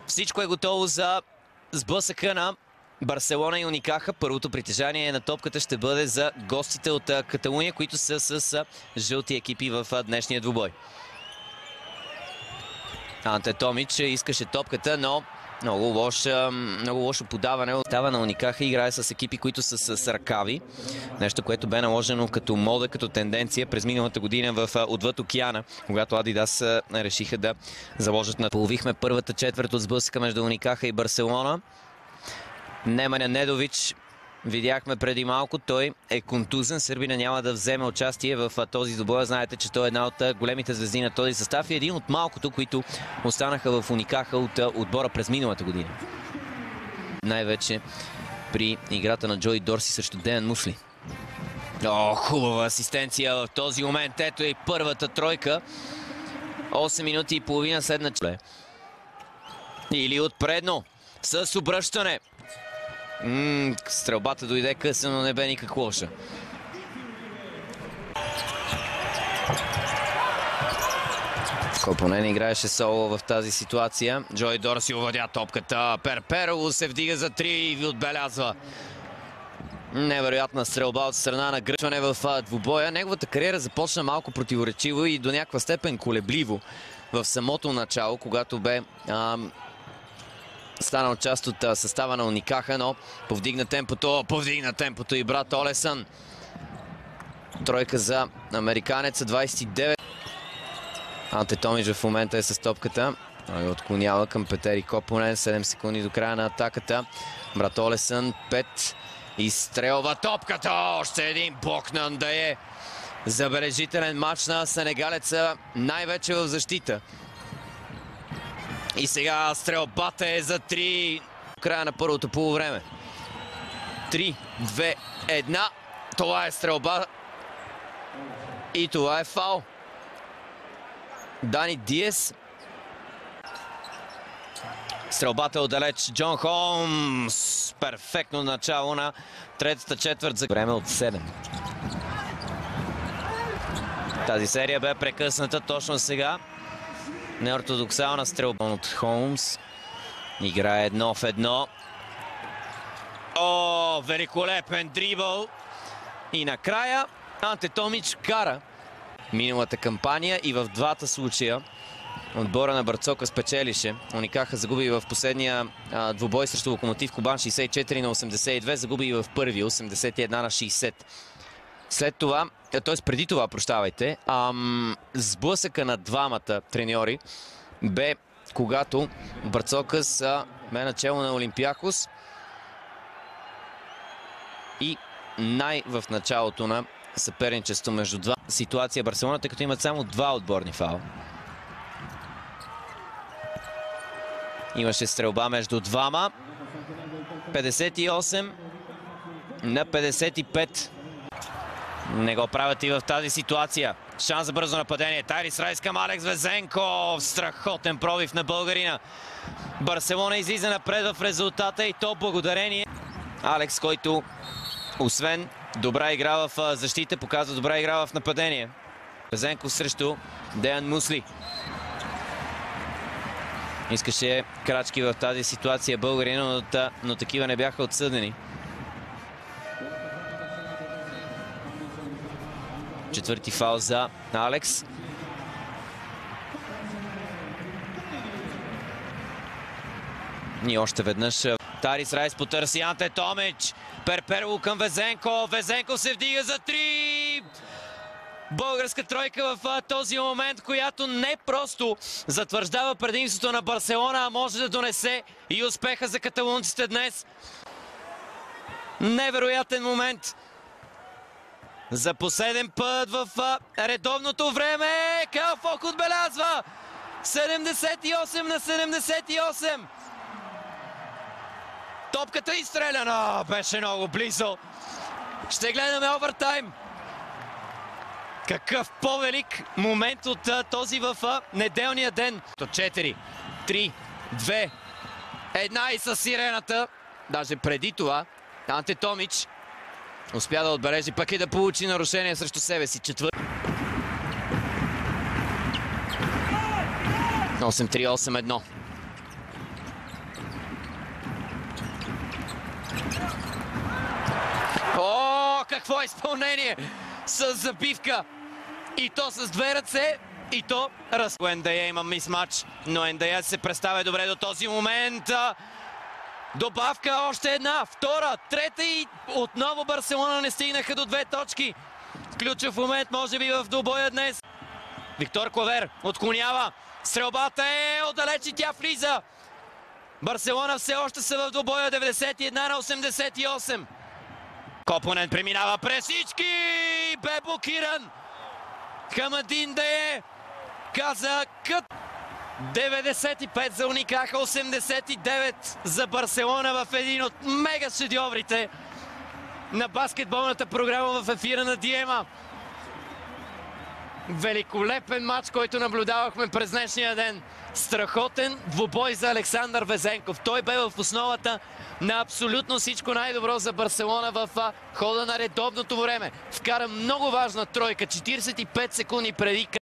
Всичко е готово за сблъсъка на Барселона и Уникаха. Първото притежание на топката ще бъде за гостите от Каталуния, които са с жълти екипи в днешния двубой. Анте Томич искаше топката, но много лошо подаване. Остава на Уникаха и играе с екипи, които са с ръкави. Нещо, което бе наложено като мода, като тенденция през миналата година отвъд океана, когато Адидас решиха да заложат на... Половихме първата четвърт от сблъсъка между Уникаха и Барселона. Немanja Недович видяхме преди малко. Той е контузен. Сърбина няма да вземе участие в този двубой. Знаете, че той е една от големите звезди на този състав и един от малкото, които останаха в Уникаха от отбора през миналата година. Най-вече при играта на Джой Дорси срещу Деян Мусли. О, хубава асистенция в този момент. Ето и първата тройка. 8 минути и половина след начало. Или отпредно с обръщане. Стрелбата дойде късно, но не бе никак лоша. Копонен играеше соло в тази ситуация. Джой Дорси овладя топката. Перперо се вдига за 3 и ви отбелязва. Невероятна стрелба от страна на гръчване в двубоя. Неговата кариера започна малко противоречиво и до някаква степен колебливо в самото начало, когато бе станал част от състава на Уникаха, но повдигна темпото и брат Олесън. Тройка за американеца, 29. Анте Томич в момента е с топката. Той отклонява към Петери Копонен. 7 секунди до края на атаката. Брат Олесън, 5. Изстрелва топката. Още един блок на Андае. Забележителен матч на сенегалеца, най-вече в защита. И сега стрелбата е за 3. Края на първото полувреме. 3, 2, 1. Това е стрелба. И това е фаул. Дани Диес. Стрелбата отдалеч. Джон Холмс. Перфектно начало на третата четвърт за време от 7. Тази серия бе прекъсната точно сега. Неортодоксална стрелба от Холмс. Играе 1 в 1. О, великолепен дрибъл. И накрая Анте Томич кара. Миналата кампания и в двата случая отбора на Барцока спечелише. Уникаха загуби в последния двубой срещу Локомотив Кубан 64 на 82. Загуби и в първи 81 на 60. След това, т.е. преди това, прощавайте, сблъсъка на двамата треньори бе когато Барцокас бе начало на Олимпиакос и в началото на съперничество между два ситуация Барселона, тъй като имат само два отборни фаула. Имаше стрелба между двама. 58 на 55. Не го правят и в тази ситуация. Шанс за бързо нападение. Тайрис Райс към Алекс Везенков. Страхотен пробив на българина. Барселона излиза напред в резултата и то благодарение. Алекс, който освен добра игра в защита, показва добра игра в нападение. Везенков срещу Деян Мусли. Искаше крачки в тази ситуация българина, но такива не бяха отсъдени. Четвърти фаул за Алекс. И още веднъж Тарис Райс потърси Анте Томич. Перперло към Везенков. Везенков се вдига за 3. Българска тройка в този момент, която не просто затвърждава предимството на Барселона, а може да донесе и успеха за каталунците днес. Невероятен момент. За последен път в редовното време. Калфок отбелязва 78 на 78. Топката изстреляна. Беше много близо. Ще гледаме овертайм. Какъв по-велик момент от този в неделния ден. 4, 3, 2, 1 и с сирената. Даже преди това Анте Томич успя да отбележи, пък и да получи нарушение срещу себе си. 8-3, 8-1. какво изпълнение с забивка. И то с две ръце, и то раз. НДА има мисмач, но НДА се представя добре до този момент. Добавка, още една, втора, трета и отново Барселона не стигнаха до 2 точки. Ключов момент, може би в двубоя днес. Виктор Клавер отклонява. Стрелбата е отдалеч и тя влиза. Барселона все още са в двубоя, 91 на 88. Копонен преминава през всички. Бе блокиран. Хамадин Дае каза кът. 95 за Уникаха, 89 за Барселона в един от мега шедьоврите на баскетболната програма в ефира на Диема. Великолепен матч, който наблюдавахме през днешния ден. Страхотен двубой за Александър Везенков. Той бе в основата на абсолютно всичко най-добро за Барселона в хода на редовното време. Вкара много важна тройка, 45 секунди преди